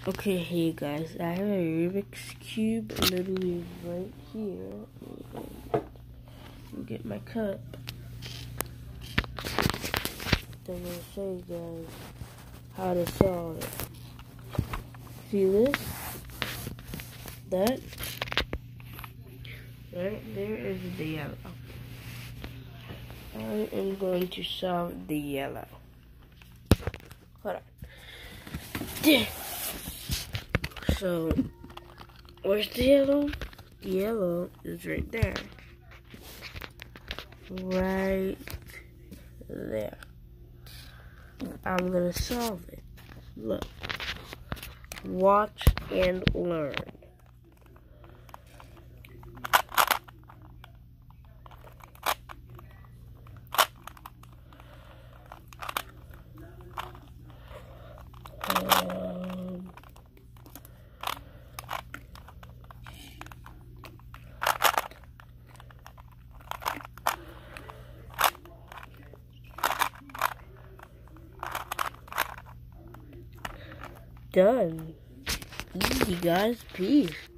Okay, hey guys, I have a Rubik's Cube literally right here. I'll get my cup. Then I'm gonna show you guys how to solve it. See this? That? Right there is the yellow. I am going to solve the yellow. Hold on. There. So, where's the yellow? The yellow is right there. Right there. I'm gonna solve it. Look. Watch and learn. Done. Easy, guys. Peace.